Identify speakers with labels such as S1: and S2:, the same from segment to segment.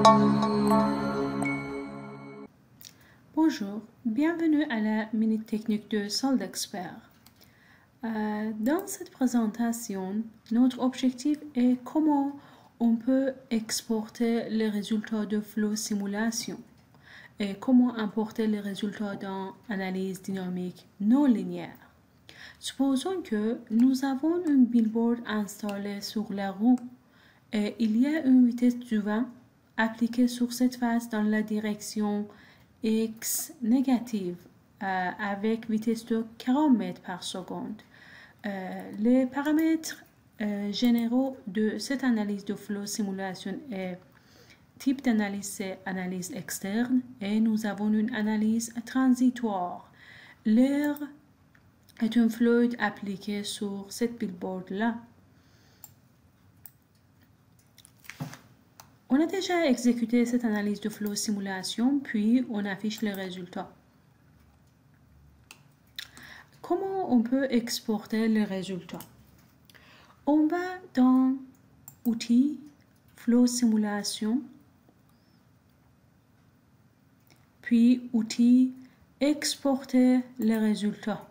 S1: Bonjour, bienvenue à la Minute Technique de Soldexpert. Dans cette présentation, notre objectif est comment on peut exporter les résultats de flow simulation et comment importer les résultats dans analyse dynamique non linéaire. Supposons que nous avons un billboard installé sur la roue et il y a une vitesse du vent appliquée sur cette face dans la direction X négative avec vitesse de 40 mètres par seconde. Les paramètres généraux de cette analyse de flow simulation est type d'analyse, c'est analyse externe et nous avons une analyse transitoire. L'air est un fluide appliqué sur cette billboard-là. On a déjà exécuté cette analyse de flow simulation, puis on affiche les résultats. Comment on peut exporter les résultats? On va dans Outils, Flow simulation, puis Outils, Exporter les résultats.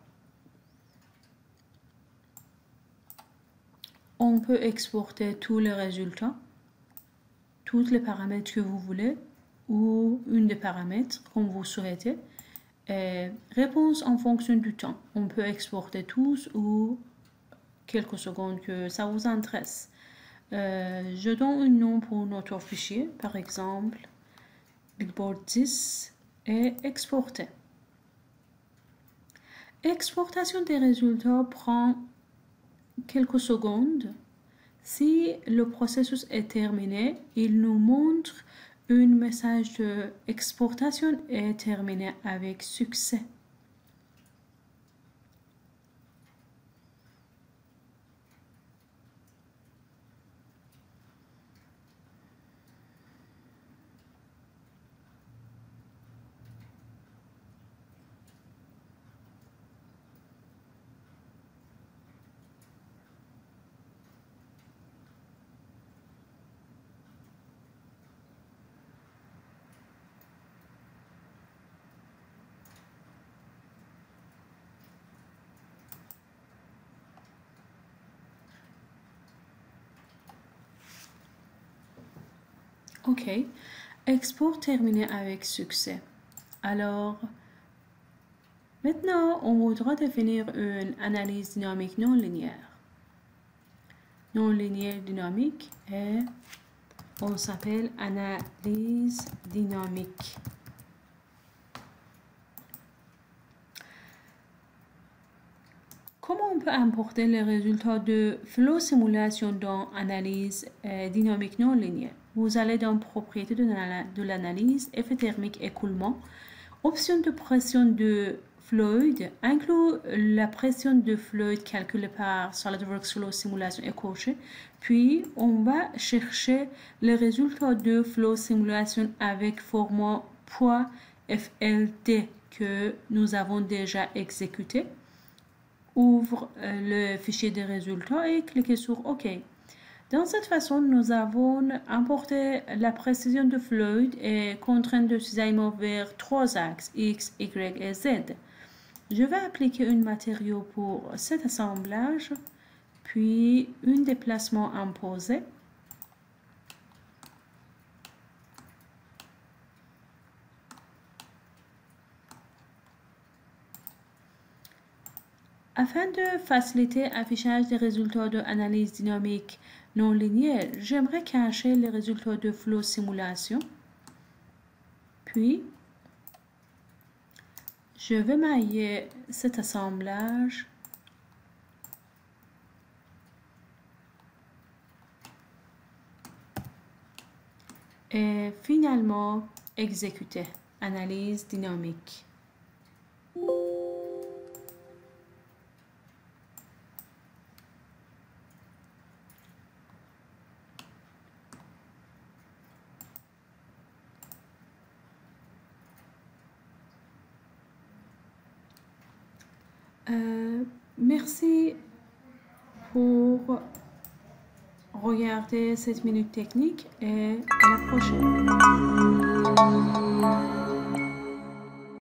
S1: On peut exporter tous les résultats, tous les paramètres que vous voulez ou une des paramètres comme vous souhaitez. Réponse en fonction du temps. On peut exporter tous ou quelques secondes que ça vous intéresse. Je donne un nom pour notre fichier, par exemple, billboard 10 et exporter. Exportation des résultats prend quelques secondes. Si le processus est terminé, il nous montre un message de exportation est terminé avec succès. OK. Export terminé avec succès. Alors, maintenant, on voudra définir une analyse dynamique non linéaire. Non linéaire dynamique et on s'appelle analyse dynamique. Comment on peut importer les résultats de flow simulation dans analyse dynamique non linéaire? Vous allez dans propriétés de l'analyse, effet thermique écoulement, option de pression de fluide, inclut la pression de fluide calculée par SolidWorks Flow Simulation est coché. Puis, on va chercher les résultats de flow simulation avec format .flt que nous avons déjà exécuté. Ouvre le fichier des résultats et cliquez sur OK. Dans cette façon, nous avons importé la précision de fluide et contrainte de cisaillement vers trois axes X, Y et Z. Je vais appliquer un matériau pour cet assemblage, puis un déplacement imposé. Afin de faciliter l'affichage des résultats de l'analyse dynamique non linéaire, j'aimerais cacher les résultats de flow simulation. Puis, je vais mailler cet assemblage. Et finalement, exécuter analyse dynamique. Merci pour regarder cette minute technique et à la prochaine.